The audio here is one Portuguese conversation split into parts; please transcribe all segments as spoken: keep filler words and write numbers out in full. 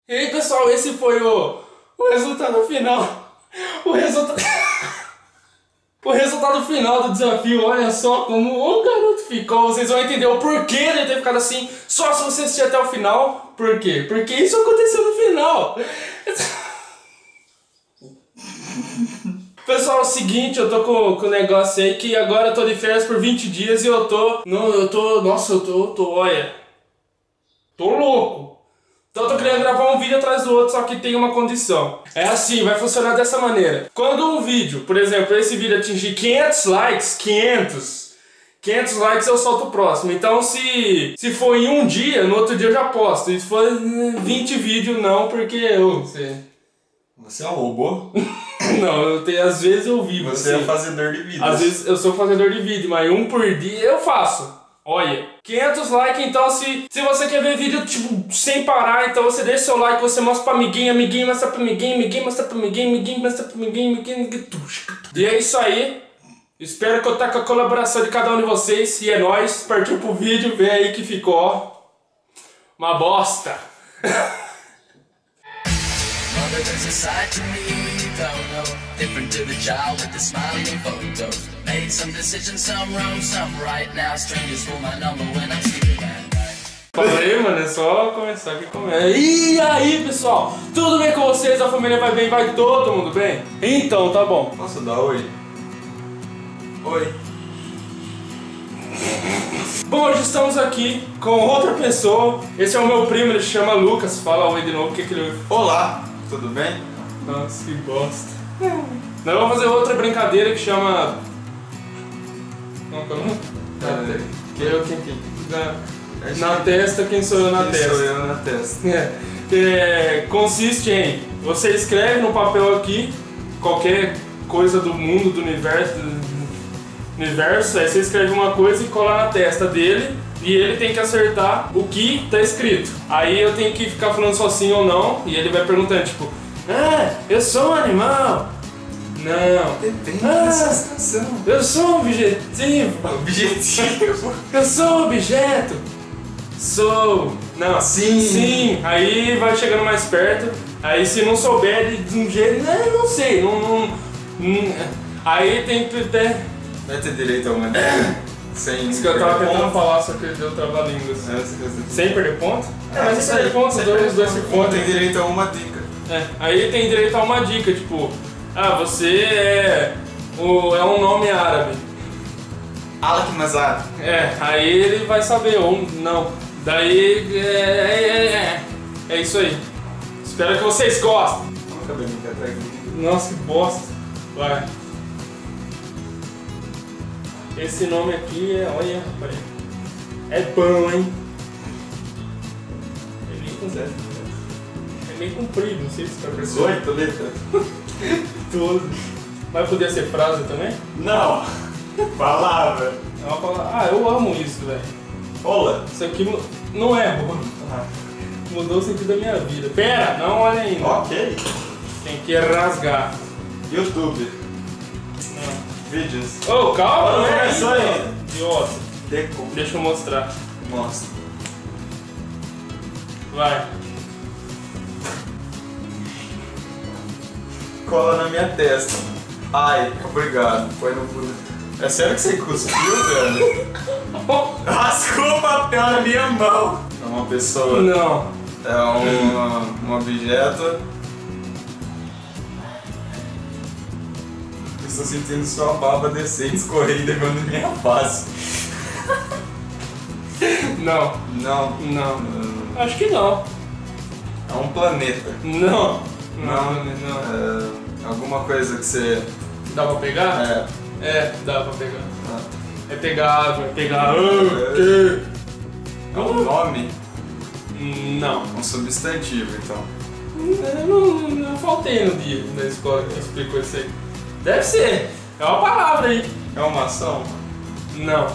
E aí, pessoal, esse foi o, o resultado final. O resultado... o resultado final do desafio. Olha só como o garoto ficou. Vocês vão entender o porquê de ter ficado assim só se você assistir até o final. Por quê? Porque isso aconteceu no final. Pessoal, é o seguinte, eu tô com, com o negócio aí que agora eu tô de férias por vinte dias e eu tô... Não, eu tô... Nossa, eu tô... Eu tô olha... Tô louco. Então eu tô querendo gravar um vídeo atrás do outro, só que tem uma condição. É assim, vai funcionar dessa maneira. Quando um vídeo, por exemplo, esse vídeo atingir quinhentos likes, quinhentos, quinhentos likes eu solto o próximo. Então se, se for em um dia, no outro dia eu já posto. E se for vinte vídeos, não, porque eu... Você, você é um robô? Não, eu tenho, às vezes eu vivo. Você assim. é fazedor de vídeos. Às vezes eu sou fazedor de vídeo, mas um por dia eu faço. Olha, quinhentos likes, então se, se você quer ver vídeo tipo sem parar, então você deixa seu like, você mostra pra amiguinho, amiguinho mostra pra amiguinho, amiguinho mostra pra amiguinho, amiguinho mostra pra amiguinho, amiguinho... E é isso aí. Espero contar com a colaboração de cada um de vocês. E é nóis, partiu pro vídeo, vê aí que ficou, ó, uma bosta. There's a side to me you don't know, different to the child with the smiling photos. Made some decisions, some wrong, some right. Now strangers call my number when I'm sleeping at night. Falei, mano, é só começar aqui com ela. E aí, pessoal? Tudo bem com vocês? A família vai bem? Vai todo mundo bem? Então, tá bom. Posso dar oi? Oi. Bom, hoje estamos aqui com outra pessoa. Esse é o meu primo, ele se chama Lucas. Fala oi de novo, o que que ele... Olá, tudo bem? Nossa, que bosta. Nós vamos fazer outra brincadeira que chama... Como é o nome? É, Quem eu, quem, quem? Na, na testa, quem sou eu na quem testa? sou eu na testa. É, é, consiste em... Você escreve no papel aqui qualquer coisa do mundo, do universo, do universo. Aí você escreve uma coisa e cola na testa dele. E ele tem que acertar o que tá escrito. Aí eu tenho que ficar falando só sim ou não. E ele vai perguntando, tipo... Ah, eu sou um animal. Não. Depende ah, dessa situação. Eu sou um objetivo. Objetivo. Eu sou um objeto. Sou... Não. Sim. Sim. Aí vai chegando mais perto. Aí se não souber de, de um jeito... Não, não sei. Não, não, não, aí tem que ter... Vai ter direito a uma dica? Sem Isso que eu tava tentando ponto. falar, só que deu trava-línguas. É, você quer Sem perder ponto? É, mas sem perder ponto, os dois, os dois se Um contam. tem direito a uma dica. É, aí tem direito a uma dica, tipo... Ah, você é... O, é um nome árabe. Alak Mazar. É, aí ele vai saber, ou não. Daí... É, é, é, é isso aí. Espero que vocês gostem. Olha o cabelinho que atrás aqui. Nossa, que bosta. Vai. Esse nome aqui é... Olha, rapaz. É bom, hein? É meio comprido. É meio comprido, não sei se tá percebendo. dezoito letras. Tudo. Mas podia ser frase também? Não. Palavra. É uma palavra... Ah, eu amo isso, velho. Olá. Isso aqui mu- não é bom. Mudou o sentido da minha vida. Pera, não olha ainda. Ok. Tem que rasgar. YouTube. Não. Vídeos. Ô, calma, Não, não é é isso só aí. ainda. Idiota. Deco. Deixa eu mostrar. Mostra. Vai. Cola na minha testa. Ai, obrigado. Foi no fundo. É sério que você cuspiu, velho? Rascou o papel na minha mão. É uma pessoa. Não. É um, um objeto. Estou sentindo sua baba descer e escorrer e levando minha face. Não. Não. Não. Hum, Acho que não. É um planeta. Não. Não. Não. Não. É alguma coisa que você. Dá pra pegar? É. É, dá pra pegar. Ah, É pegar água, é pegar... Ah, que? é um nome? Não. Um substantivo, então. Eu não, não faltei no dia na escola que explicou isso aí. Deve ser. É uma palavra aí. É uma ação? Não.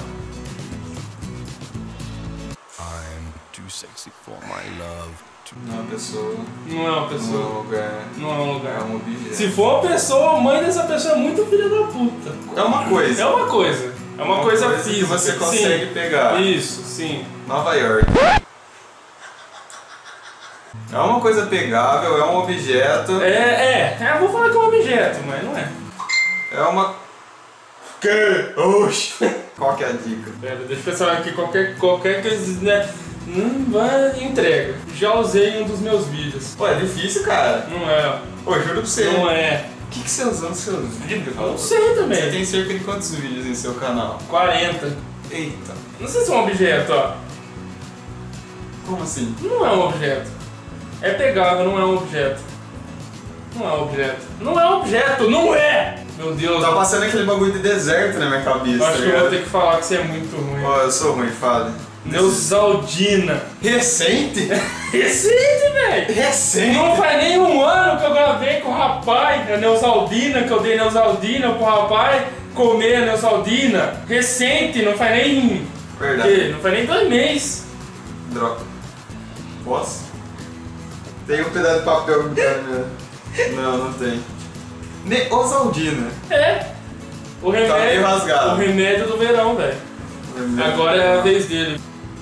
I'm too sexy for my love. Não é uma pessoa. Não é uma Não é pessoa. um lugar. Não é um É lugar. um objeto. Se for uma pessoa, a mãe dessa pessoa é muito filha da puta. É uma coisa. É uma coisa. É uma, coisa, física. que você consegue sim. pegar. Isso, sim. Nova York. É uma coisa pegável, é um objeto. É, é, é, eu vou falar que é um objeto, mas não é. É uma... Que? Oxi! Qual que é a dica? Pera, deixa eu pensar aqui, qualquer, qualquer coisa, né? Hum, vai, entrega. Já usei em um dos meus vídeos. Pô, é difícil, cara. Não é, Pô, juro pra você. não é. O que, que você usou nos seus vídeos? Eu não sei também. Você tem cerca de quantos vídeos em seu canal? quarenta. Eita. Não sei se é um objeto, ó. Como assim? Não é um objeto. É pegável, não é um objeto. Não é um objeto. Não é um objeto, não é! Meu Deus. Tá passando aquele bagulho de deserto na minha cabeça. Acho tá que eu vou ligado? ter que falar que você é muito ruim. Ó, eu sou ruim, fale. Neusaldina. Recente? Recente, velho! Recente? Não faz nem um ano que eu gravei com o rapaz, a Neusaldina, que eu dei Neusaldina pro rapaz comer a Neusaldina. Recente, não faz nem. Verdade. Quê? Não faz nem dois meses. Droga. Posso? Tem um pedaço de papel grudando. Não, não tem. Neosaldina. É. O remédio. Tá meio rasgado. O remédio do verão, velho. Agora é a vez dele.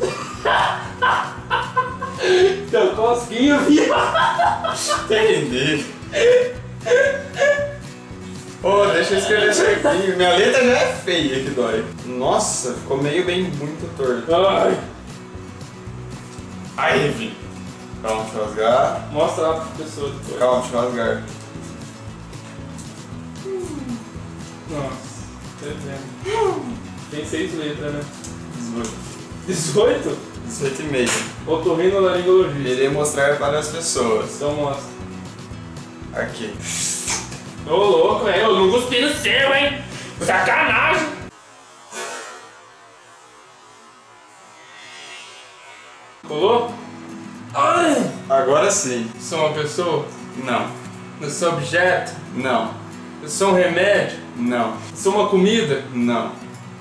Teu cosquinho, viado. Entendi. Ô, deixa eu escrever certinho. Minha letra já é feia que dói. Nossa, ficou meio bem muito torto. Ai. Aí, enfim. Calma, deixa eu rasgar. Mostra lá pra pessoa depois. Calma, deixa eu rasgar. Nossa, dezembro. Tem seis letras, né? dezoito. dezoito? dezoito e meio. Otorrinolaringologia. Irei mostrar para as pessoas. Então mostra. Aqui. Ô louco, velho. Eu não gostei no seu, hein? Sacanagem. Colou? Ai! Agora sim. Sou uma pessoa? Não. Eu sou objeto? Não. Eu sou um remédio? Não. Eu sou uma comida? Não.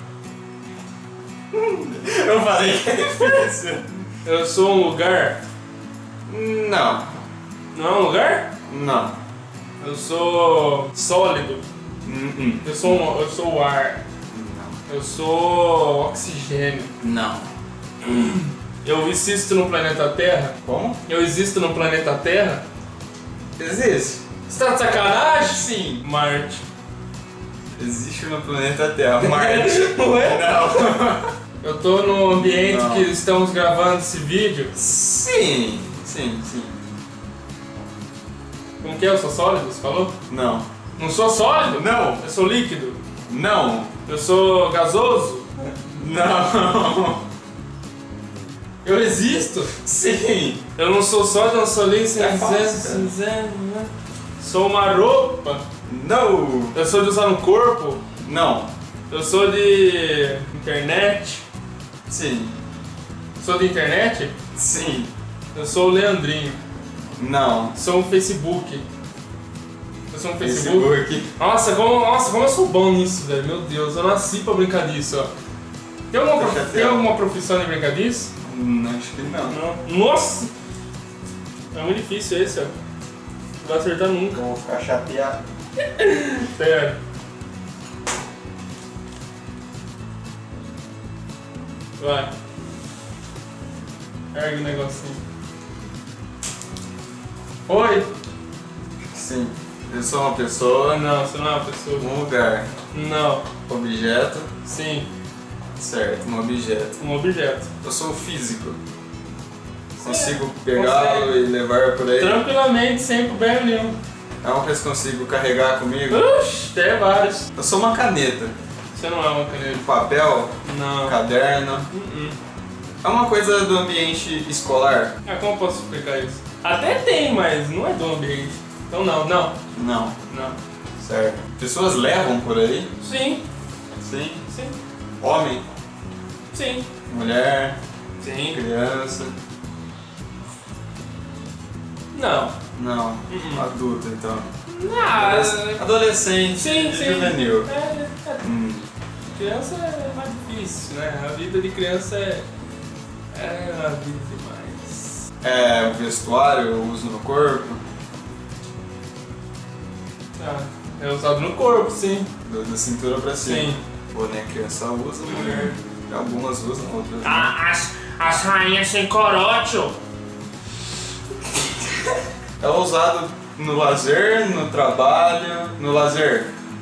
Eu falei que é difícil. Eu sou um lugar? Não. Não é um lugar? Não. Eu sou sólido. Uh-uh. Eu sou, um, eu sou o ar. Não. Eu sou oxigênio. Não. Eu existo no planeta Terra? Como? Eu existo no planeta Terra? Existe. Você tá de sacanagem? Sim. Marte. Existe no planeta Terra. Marte. Não é? Não. Eu tô no ambiente Não. que estamos gravando esse vídeo. Sim. Sim, sim. Como que é? Eu sou sólido? Você falou? Não. Não sou sólido? Não. Eu sou líquido? Não. Eu sou gasoso? Não. Eu existo? Sim. Eu não sou sólido, eu não sou líquido, É fácil, cara. cinzento, né? Sou uma roupa? Não. Eu sou de usar no corpo? Não. Eu sou de internet? Sim. Sou de internet? Sim. Eu sou o Leandrinho. Não. Sou um Facebook. Eu sou um Facebook. Facebook. Nossa, como, nossa, como eu sou bom nisso, velho. Meu Deus, eu nasci pra brincar disso, ó. Tem alguma, Deixa prof... eu Tem ter. alguma profissão de brincar disso? Hum, acho que não. Não. Nossa! É muito difícil esse, ó. Não vai acertar nunca. Vou ficar chateado. Pera. Vai. Ergue o negocinho. Oi! Sim. Eu sou uma pessoa, Não, você não é uma pessoa. um lugar, Não. objeto, Sim, certo, um objeto. um objeto. Eu sou físico. Consigo pegá-lo consegue. e levar por aí. Tranquilamente, sem problema nenhum. É uma coisa que consigo carregar comigo. Oxi, tem vários. Eu sou uma caneta. Você não é uma caneta. Papel, Não. caderno. Uh-uh. É uma coisa do ambiente escolar? Ah, como eu posso explicar isso? Até tem, mas não é do ambiente. Então não, não, Não. não. Certo. Pessoas levam por aí? Sim, Sim. sim, Homem, sim, mulher, sim. criança. Não. Não. Uh-uh. Adulto, então. Ah, Adolescente. sim, sim. Juvenil. É, é, Hum. criança é mais difícil, né? A vida de criança é. É uma vida demais. É vestuário, eu uso no corpo. Ah, é usado no corpo, sim. do- Da cintura pra cima. Sim. Pô, né? Criança usa, mulher. Algumas usam, outras não. Ah, as, as rainhas sem corote, ó. É usado no lazer, no trabalho, no lazer.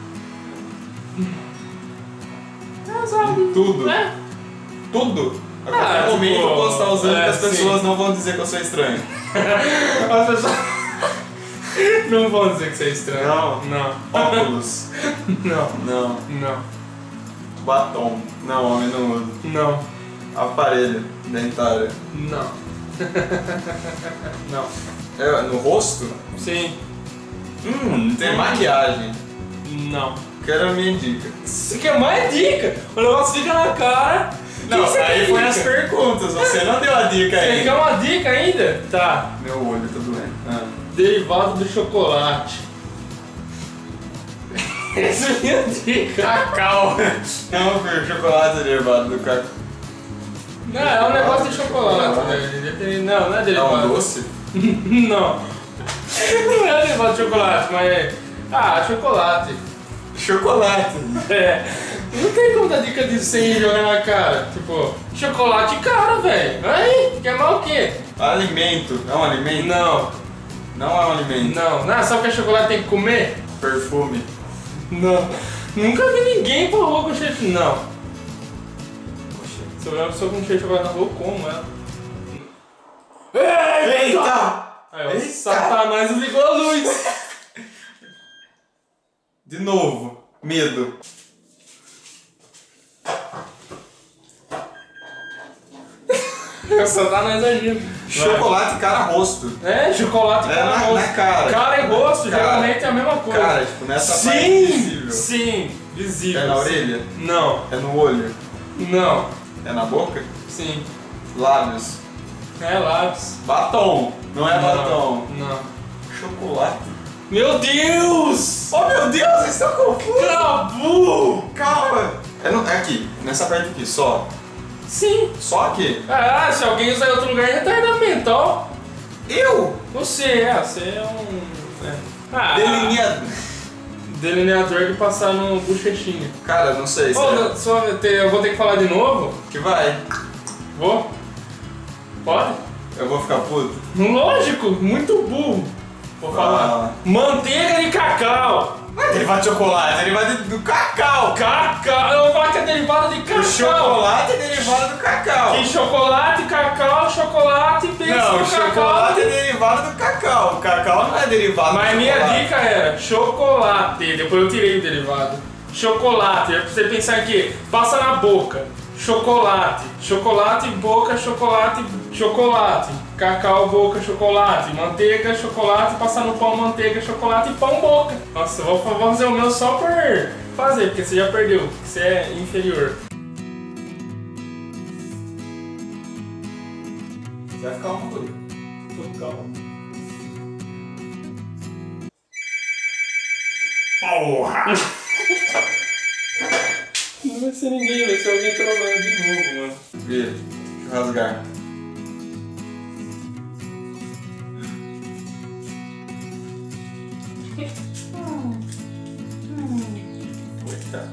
É usado. Em tudo. É. Tudo. A Ah, qualquer momento tipo, eu posso estar usando é, que as sim. pessoas não vão dizer que eu sou estranho. As pessoas não vão dizer que você é estranho. Não. Não. Óculos. Não. Não. Não. Batom. Não, homem não usa. Não. Aparelho dentário. Não. Não. É, no rosto? Sim. Hum, tem maquiagem. Não. Quero a minha dica. Você quer mais dica? O negócio fica na cara. Não, Que que você aí quer foi dica? as perguntas, você não deu a dica Você aí. quer uma dica ainda? Tá. Meu olho tá doendo. Ah. Derivado do chocolate. Essa é a minha dica. Cacau. Não, filho, chocolate derivado do cacau. Não, é um negócio de chocolate, né? Não, não é É derivado. um doce? Não. Não é derivado de chocolate, mas é. Ah, chocolate. Chocolate. É. Não tem como dar dica disso sem jogar na cara. Tipo, chocolate caro, velho. Aí, quer mal o quê? Alimento. É um alimento? Não, Não é um alimento. não. Não, sabe que chocolate tem que comer? Perfume. Não. Nunca vi ninguém com rua com cheio de. Não. Se eu ver uma pessoa com cheio de chocolate na rua, eu como ela. Eita! Aí, ó, Eita! Satanás ligou a luz. De novo. Medo. É o Satanás agindo. Chocolate cara rosto. É, chocolate É, cara na- rosto. na cara. Cara e rosto, Cara. geralmente é a mesma coisa. Cara, tipo, nessa parte sim, visível. sim, visível. É na sim. orelha? Não, É no olho? não, É na boca? sim. Lábios. É lápis. Batom. Não é Não, batom. Não. Chocolate. Meu Deus! Oh meu Deus, vocês estão confusos. Cabu! Calma. É, no, é aqui, nessa parte aqui, só. Sim. Só aqui. Ah, se alguém usar em outro lugar, é retardado mental. Eu? Você, é, você é um... É. Ah, Delineador. delineador de passar no bochechinho. Cara, não sei se Ô, é. não, só ter- eu vou ter que falar de novo? Que vai. Vou? Pode? Eu vou ficar puto. Lógico, muito burro. Vou falar. Ah. Manteiga de cacau. Não é derivado de chocolate, é derivado do cacau. Cacau. Eu vou falar que é derivado de cacau. O chocolate é derivado do cacau. Que chocolate, cacau, chocolate, pensa Não, no o chocolate cacau. é derivado do cacau. O cacau não é derivado Mas do minha chocolate. dica era chocolate. Depois eu tirei o derivado. Chocolate. É pra você pensar aqui. Passa na boca. Chocolate. Chocolate, boca, chocolate, chocolate. Cacau, boca, chocolate. Manteiga, chocolate. Passar no pão, manteiga, chocolate e pão, boca. Nossa, eu vou vou fazer o meu só por fazer, porque você já perdeu. Você é inferior. Vai ficar uma coisa. Tô calmo. Porra! Não vai ser ninguém, vai ser alguém trolando de novo, mano. Vira, deixa eu rasgar. Eita.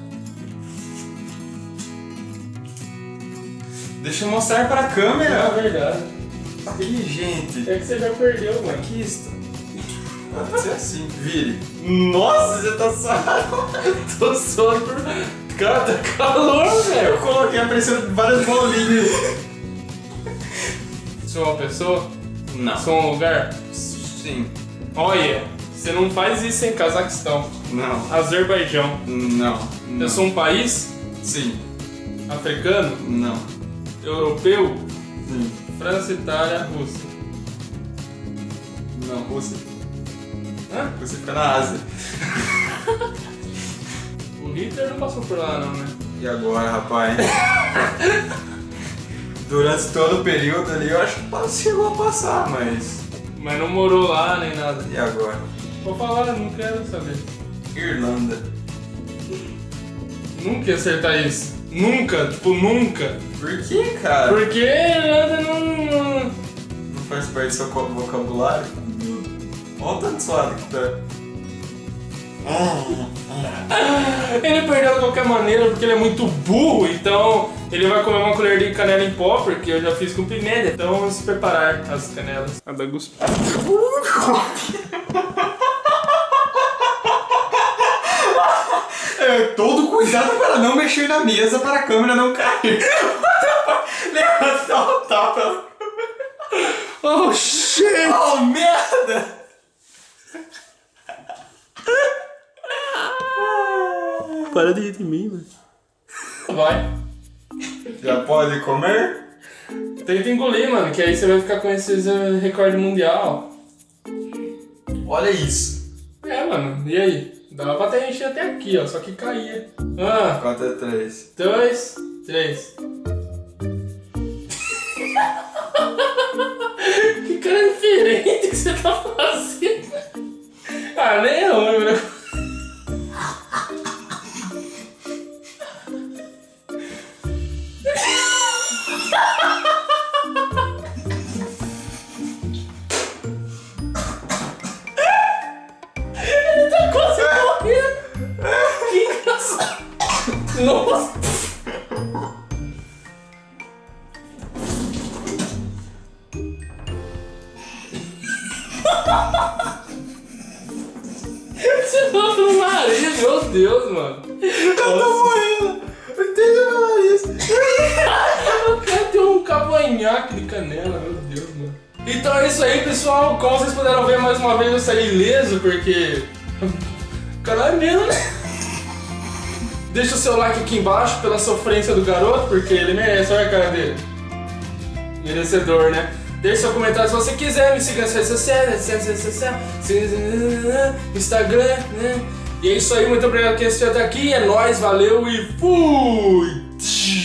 Deixa eu mostrar pra É câmera. verdade. Inteligente. É que você já perdeu, mano. Aqui está. Pode ser assim. Vire. Nossa, você tá suado. Tô suando por... Cara, tá calor, Eu velho. coloquei aparecendo várias bolinhas. Sou uma pessoa? Não. Sou um lugar? Sim. Olha, você não faz isso em Cazaquistão. Não. Azerbaijão. Não. Não. Eu sou um país? Sim. Africano? Não. Europeu? Sim. França, Itália, Rússia. Não, Rússia. Hã? Rússia fica na Ásia. O Hitler não passou por lá, não, né? E agora, rapaz? Durante todo o período ali, eu acho que chegou a passar, mas... Mas não morou lá nem nada. E agora? Vou falar, não quero saber. Irlanda. Nunca ia acertar isso. Nunca, tipo, nunca. Por que, cara? Porque Irlanda não... Não faz parte do seu co- vocabulário? Olha o tanto suado que tá. Ele perdeu de qualquer maneira porque ele é muito burro, então Ele vai comer uma colher de canela em pó, porque eu já fiz com pimenta. Então vamos preparar as canelas. A da Guspi. É, todo cuidado para não mexer na mesa para a câmera não cair. Levanta o tapa. Oh, shit! Oh, merda! Para de rir de mim, mano. Vai. Já pode comer? Tenta engolir, mano, que aí você vai ficar com esses uh, recorde mundial. Olha isso. É, mano, e aí? Dava pra ter enchido até aqui, ó, só que caía. Ah, Conta três. dois, três. Que cara diferente que você tá fazendo. Ah, nem é ruim, né? Ele tá quase morrendo. Que engraçado. Nossa. Você tá no nariz, meu Deus, mano. Eu tô morrendo. Entende meu nariz. Eu quero ter um cavanhaque de canela, meu Deus, mano. Então é isso aí, pessoal. Como vocês puderam ver, mais uma vez eu saí ileso, porque... o canal é meu, né? Deixa o seu like aqui embaixo pela sofrência do garoto, porque ele merece, olha a cara dele. Merecedor, né? Deixe seu comentário se você quiser, me siga nas redes sociais, Instagram, né? E é isso aí, muito obrigado por quem assistiu até aqui, é nóis, valeu e fui!